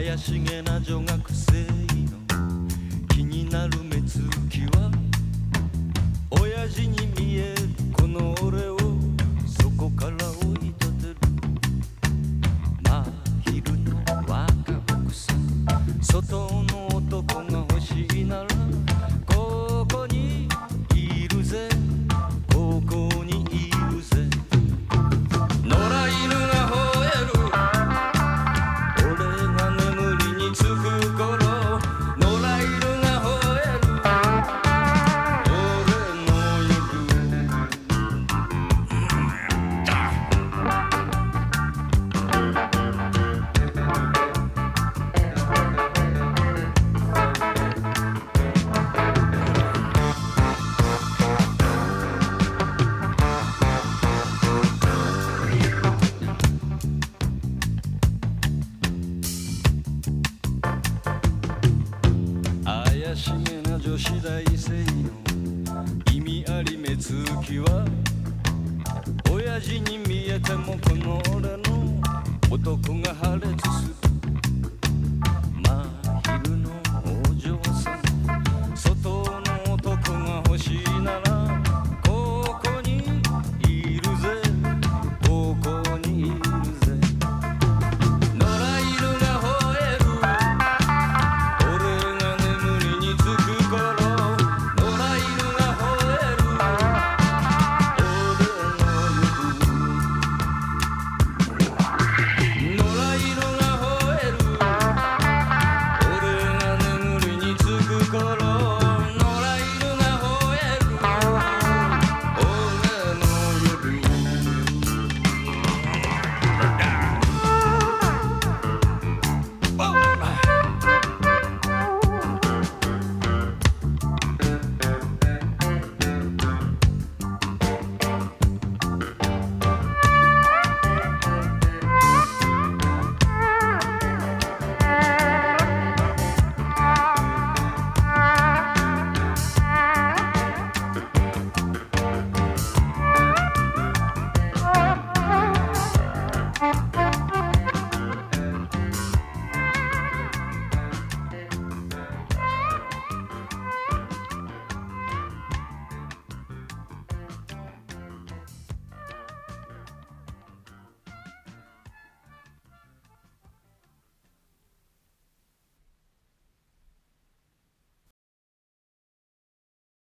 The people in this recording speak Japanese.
怪しげな女学生の気になる目つきは親父に見えるこの俺をそこから追い立てる真昼の若奥さん外の男が欲しいならここにいるぜここにいるぜ野良犬が吠える俺が眠りにつく頃野良犬が吠える俺の夜怪しげな女子大生の意味あり目つきは親父に見えてもこの俺の男が破裂する